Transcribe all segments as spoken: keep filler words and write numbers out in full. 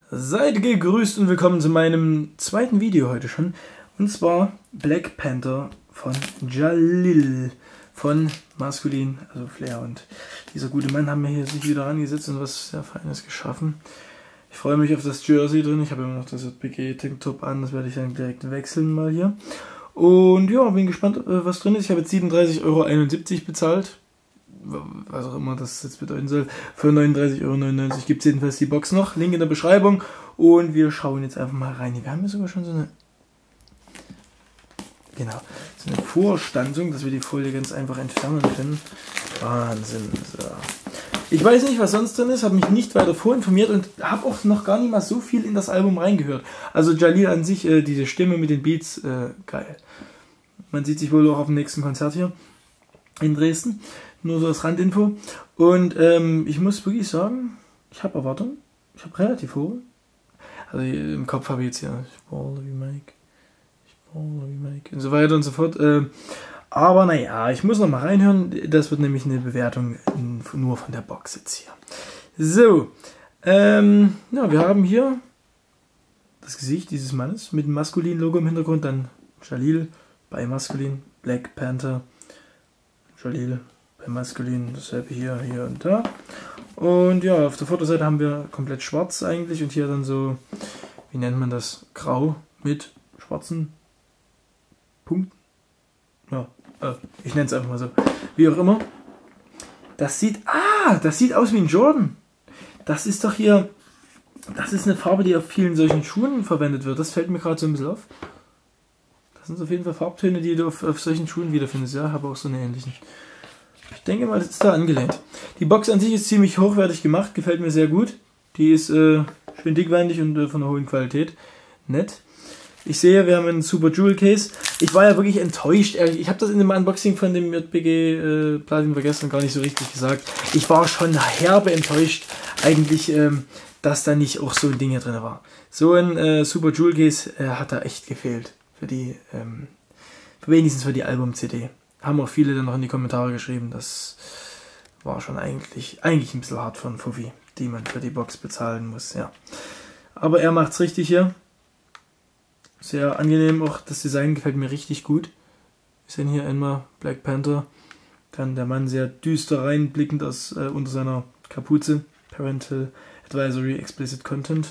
Seid gegrüßt und willkommen zu meinem zweiten Video heute schon. Und zwar Black Panther von Jalil von Maskulin, also Flair. Und dieser gute Mann haben mir hier sich wieder angesetzt und was sehr Feines geschaffen. Ich freue mich auf das Jersey drin. Ich habe immer noch das J P G Tanktop an. Das werde ich dann direkt wechseln mal hier. Und ja, bin gespannt, was drin ist. Ich habe jetzt siebenunddreißig Euro einundsiebzig bezahlt. Was auch immer das jetzt bedeuten soll. Für neununddreißig Euro neunundneunzig gibt es jedenfalls die Box noch. Link in der Beschreibung. Und wir schauen jetzt einfach mal rein. Wir haben hier sogar schon so eine... Genau. So eine Vorstanzung, dass wir die Folie ganz einfach entfernen können. Wahnsinn. So. Ich weiß nicht, was sonst drin ist. Habe mich nicht weiter vorinformiert und habe auch noch gar nicht mal so viel in das Album reingehört. Also Jalil an sich, äh, diese Stimme mit den Beats, äh, geil. Man sieht sich wohl auch auf dem nächsten Konzert hier in Dresden. Nur so als Randinfo. Und ähm, ich muss wirklich sagen, ich habe Erwartungen. Ich habe relativ hohe. Also im Kopf habe ich jetzt hier, ich baller wie Mike, ich baller wie Mike und so weiter und so fort. Äh, aber naja, ich muss noch mal reinhören. Das wird nämlich eine Bewertung nur von der Box jetzt hier. So, ähm, ja, wir haben hier das Gesicht dieses Mannes mit dem Maskulin-Logo im Hintergrund. Dann Jalil bei Maskulin, Black Panther, Jalil bei Maskulin, dasselbe hier, hier und da. Und ja, auf der Vorderseite haben wir komplett schwarz eigentlich und hier dann so, wie nennt man das, grau mit schwarzen Punkten. Ja, äh, ich nenne es einfach mal so. Wie auch immer. Das sieht, ah, das sieht aus wie ein Jordan. Das ist doch hier, das ist eine Farbe, die auf vielen solchen Schuhen verwendet wird. Das fällt mir gerade so ein bisschen auf. Das sind auf jeden Fall Farbtöne, die du auf, auf solchen Schuhen wiederfindest. Ja, habe auch so eine ähnlichen. Ich denke mal, das ist da angelehnt. Die Box an sich ist ziemlich hochwertig gemacht, gefällt mir sehr gut. Die ist äh, schön dickwandig und äh, von einer hohen Qualität. Nett. Ich sehe, wir haben einen super Jewel Case. Ich war ja wirklich enttäuscht. Ich habe das in dem Unboxing von dem J P G äh, Platin vergessen, gar nicht so richtig gesagt. Ich war schon herbe enttäuscht, eigentlich, ähm, dass da nicht auch so ein Ding hier drin war. So ein äh, super Jewel Case äh, hat da echt gefehlt. Für die, ähm, wenigstens für die Album-C D. Haben auch viele dann noch in die Kommentare geschrieben, das war schon eigentlich, eigentlich ein bisschen hart von Fuffi, die man für die Box bezahlen muss, ja. Aber er macht's richtig hier. Sehr angenehm, auch das Design gefällt mir richtig gut. Wir sehen hier einmal Black Panther, dann der Mann sehr düster reinblickend aus, äh, unter seiner Kapuze. Parental Advisory Explicit Content.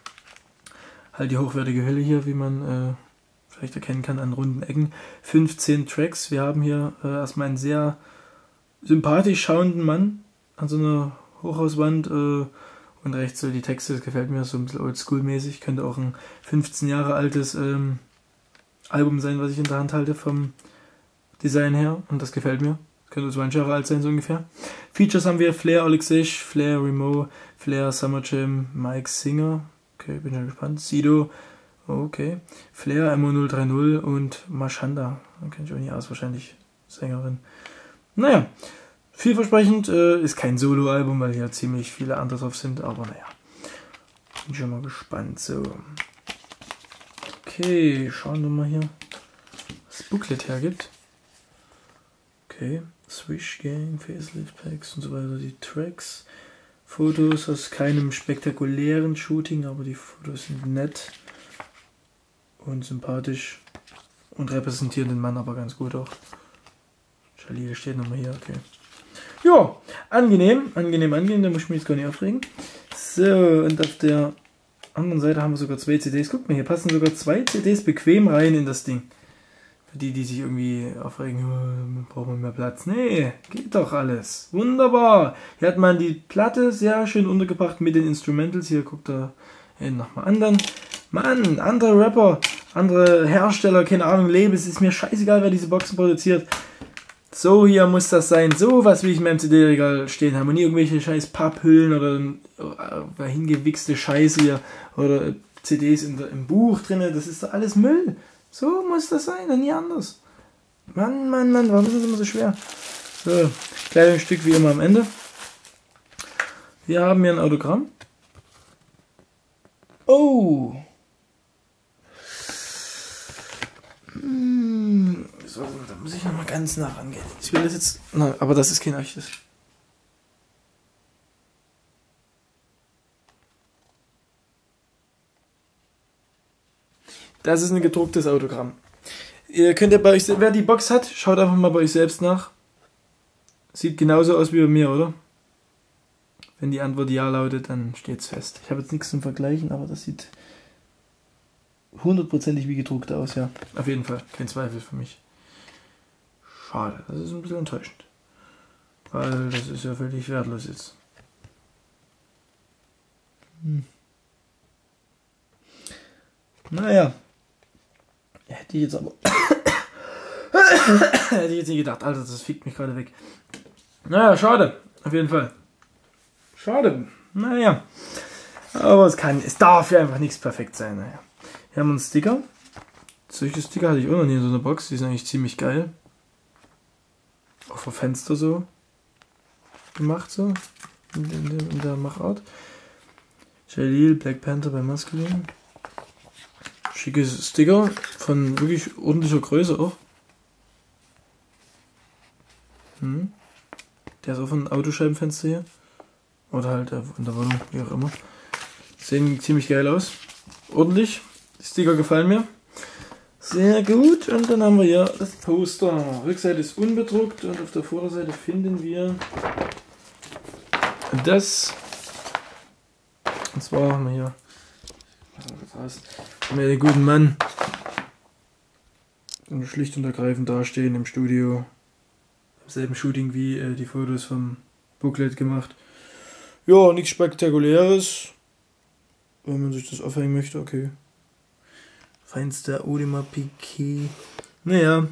Halt die hochwertige Hülle hier, wie man... Äh, vielleicht erkennen kann an runden Ecken. fünfzehn Tracks. Wir haben hier äh, erstmal einen sehr sympathisch schauenden Mann an so einer Hochhauswand äh, und rechts so die Texte. Das gefällt mir so ein bisschen oldschool-mäßig. Könnte auch ein fünfzehn Jahre altes ähm, Album sein, was ich in der Hand halte vom Design her und das gefällt mir. Das könnte zwanzig Jahre alt sein, so ungefähr. Features haben wir Flair Olexish, Flair Remo, Flair Summer Jam, Mike Singer. Okay, bin schon gespannt. Sido. Okay, Flair M O null drei null und Mashanda, dann kenne ich auch nicht aus, wahrscheinlich Sängerin. Naja, vielversprechend, äh, ist kein Solo-Album, weil hier ziemlich viele andere drauf sind, aber naja, bin schon mal gespannt. So, okay, schauen wir mal hier, was das Booklet hergibt. Okay, Swish Gang, Facelift Packs und so weiter, die Tracks, Fotos aus keinem spektakulären Shooting, aber die Fotos sind nett. Und sympathisch und repräsentieren den Mann aber ganz gut auch. Jalil steht nochmal hier, okay. Ja, angenehm, angenehm, angenehm, da muss ich mich jetzt gar nicht aufregen. So, und auf der anderen Seite haben wir sogar zwei C Ds. Guckt mal, hier passen sogar zwei C Ds bequem rein in das Ding. Für die, die sich irgendwie aufregen, oh, braucht man mehr Platz. Nee, geht doch alles. Wunderbar. Hier hat man die Platte sehr schön untergebracht mit den Instrumentals. Hier guckt er nochmal an dann. Mann, andere Rapper, andere Hersteller, keine Ahnung, Labels, ist mir scheißegal, wer diese Boxen produziert. So hier muss das sein, so was will ich in meinem C D-Regal stehen haben und nie irgendwelche scheiß Papphüllen oder äh, hingewichste Scheiße hier oder C Ds in der, im Buch drin, das ist doch alles Müll. So muss das sein und nie anders. Mann, Mann, Mann, warum ist das immer so schwer? So, kleines Stück wie immer am Ende. Wir haben hier ein Autogramm. Oh! So, da muss ich nochmal ganz nah rangehen. Ich will das jetzt... Na, aber das ist kein echtes. Das ist ein gedrucktes Autogramm. Ihr könnt ja bei euch, wer die Box hat, schaut einfach mal bei euch selbst nach. Sieht genauso aus wie bei mir, oder? Wenn die Antwort ja lautet, dann steht's fest. Ich habe jetzt nichts zum Vergleichen, aber das sieht hundertprozentig wie gedruckt aus, ja. Auf jeden Fall, kein Zweifel für mich. Schade, das ist ein bisschen enttäuschend. Weil das ist ja völlig wertlos jetzt. Hm. Naja. Hätte ich jetzt aber... Hätte ich jetzt nicht gedacht. Alter, das fickt mich gerade weg. Naja, schade. Auf jeden Fall. Schade. Naja. Aber es kann... Es darf ja einfach nichts perfekt sein. Naja. Hier haben wir einen Sticker. Solche Sticker hatte ich auch noch nie in so einer Box. Die sind eigentlich ziemlich geil. Auch für Fenster so gemacht, so. In, in, der, in der Machart. Jalil, Black Panther bei Maskulin. Schickes Sticker von wirklich ordentlicher Größe auch. Hm. Der ist auch von Autoscheibenfenster hier. Oder halt in der Wohnung, wie auch immer. Sehen ziemlich geil aus. Ordentlich. Die Sticker gefallen mir. Sehr gut. Und dann haben wir hier das Poster. Rückseite ist unbedruckt und auf der Vorderseite finden wir das. Und zwar haben wir hier, was haben wir den guten Mann und schlicht und ergreifend dastehen im Studio. Im selben Shooting wie äh, die Fotos vom Booklet gemacht. Ja, nichts Spektakuläres. Wenn man sich das aufhängen möchte, okay. Feinster Audemars Piguet. Naja.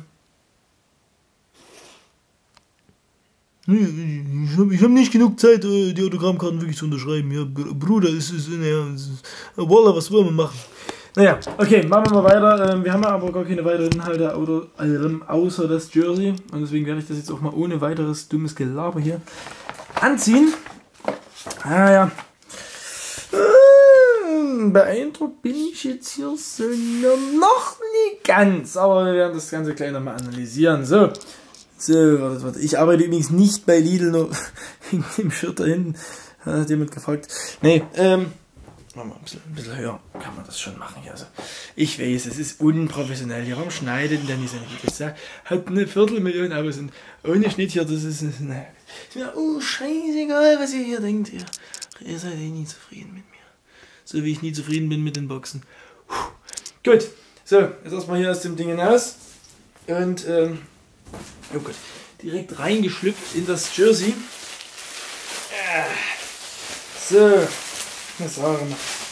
Ich habe ich hab nicht genug Zeit, die Autogrammkarten wirklich zu unterschreiben. Ja, Bruder, es ist, naja, Wallah, was wollen wir machen? Naja, okay, machen wir mal weiter. Wir haben aber gar keine weiteren Inhalte außer das Jersey. Und deswegen werde ich das jetzt auch mal ohne weiteres dummes Gelaber hier anziehen. Ah ja. Beeindruckt bin ich jetzt hier so noch nicht ganz. Aber wir werden das Ganze gleich nochmal analysieren. So. So, warte, warte. Ich arbeite übrigens nicht bei Lidl, nur wegen dem Shirt da hinten. Hat jemand gefragt. Nee, ähm, machen wir ein bisschen, ein bisschen höher. Kann man das schon machen hier. Also, ich weiß, es ist unprofessionell hier. Warum schneidet denn der nicht seine Videos? Ja, hat eine Viertelmillion Abos und ohne Schnitt hier, das ist, naja. Ist mir, oh, scheißegal, was ihr hier denkt. Ihr, ihr seid eh nie zufrieden mit mir. So wie ich nie zufrieden bin mit den Boxen. Puh. Gut, so, jetzt erstmal hier aus dem Ding hinaus. Und, ähm, oh Gott, direkt reingeschlüpft in das Jersey. So, was sagen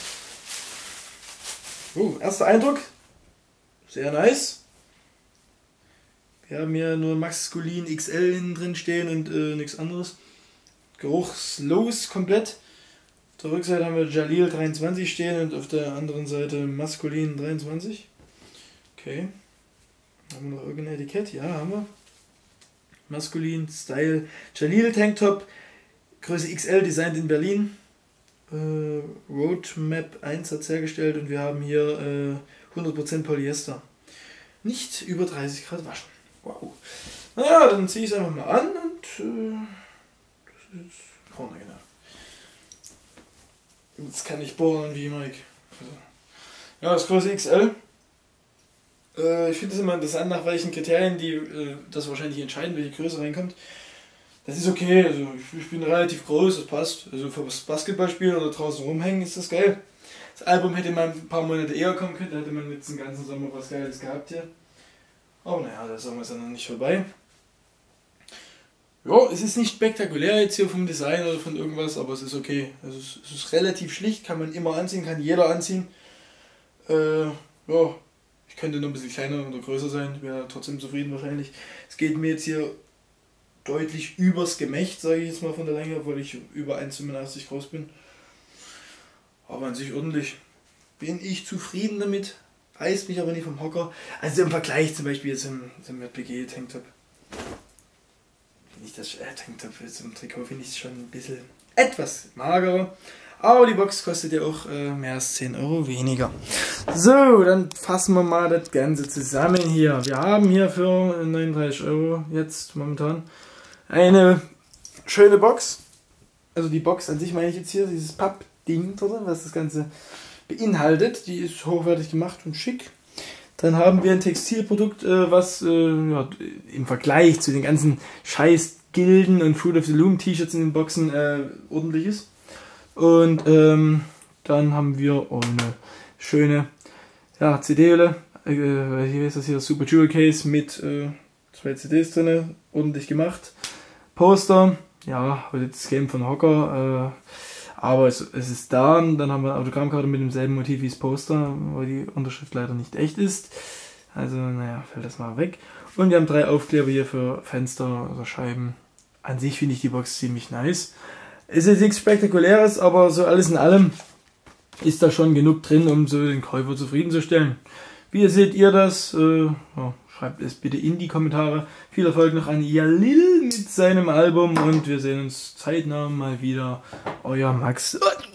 wir? Oh, erster Eindruck. Sehr nice. Wir haben hier nur Maskulin X L hinten drin stehen und äh, nichts anderes. Geruchslos komplett. Auf der Rückseite haben wir Jalil dreiundzwanzig stehen und auf der anderen Seite Maskulin dreiundzwanzig. Okay. Haben wir noch irgendein Etikett? Ja, haben wir. Maskulin, Style, Jalil Tanktop, Größe X L, designed in Berlin. Äh, Roadmap eins hat es hergestellt und wir haben hier äh, hundert Prozent Polyester. Nicht über dreißig Grad waschen. Wow. Naja, dann ziehe ich es einfach mal an und äh, das ist vorne genau. Jetzt kann ich bohren wie Mike. Also, ja, das Größe X L. Äh, ich finde es immer interessant, nach welchen Kriterien die äh, das wahrscheinlich entscheiden, welche Größe reinkommt. Das ist okay, also ich, ich bin relativ groß, das passt. Also für das Basketballspielen oder draußen rumhängen ist das geil. Das Album hätte man ein paar Monate eher kommen können, da hätte man jetzt den ganzen Sommer was Geiles gehabt hier. Aber naja, der Sommer ist ja noch nicht vorbei. Ja, es ist nicht spektakulär jetzt hier vom Design oder von irgendwas, aber es ist okay. Also es, es ist relativ schlicht, kann man immer anziehen, kann jeder anziehen. Äh, ja, ich könnte noch ein bisschen kleiner oder größer sein, wäre trotzdem zufrieden wahrscheinlich. Es geht mir jetzt hier deutlich übers Gemächt, sage ich jetzt mal von der Länge, obwohl ich über eins Komma fünfundachtzig groß bin. Aber an sich ordentlich. Bin ich zufrieden damit, reißt mich aber nicht vom Hocker. Also im Vergleich zum Beispiel zum, zum J P G Tanktop. Finde ich das äh, Tanktop zum Trikot finde ich schon ein bisschen etwas magerer. Aber die Box kostet ja auch äh, mehr als zehn Euro weniger. So, dann fassen wir mal das Ganze zusammen hier. Wir haben hier für neununddreißig Euro jetzt momentan eine schöne Box. Also die Box an sich meine ich jetzt hier, dieses Pappding, oder, was das Ganze beinhaltet. Die ist hochwertig gemacht und schick. Dann haben wir ein Textilprodukt, äh, was äh, ja, im Vergleich zu den ganzen scheiß Gilden und Fruit of the Loom T-Shirts in den Boxen äh, ordentlich ist. Und ähm, dann haben wir oh, eine schöne ja, C D-Hülle. Äh, hier ist das hier, Super Jewel Case mit äh, zwei C Ds drin, ordentlich gemacht. Poster, ja, heute das Game von Hocker, äh, aber es, es ist da. Und dann haben wir eine Autogrammkarte mit demselben Motiv wie das Poster, weil die Unterschrift leider nicht echt ist. Also, naja, fällt das mal weg. Und wir haben drei Aufkleber hier für Fenster oder Scheiben. An sich finde ich die Box ziemlich nice. Ist jetzt nichts Spektakuläres, aber so alles in allem ist da schon genug drin, um so den Käufer zufriedenzustellen. Wie seht ihr das? Äh, ja, schreibt es bitte in die Kommentare. Viel Erfolg noch an Jalil mit seinem Album und wir sehen uns zeitnah mal wieder. Euer Max.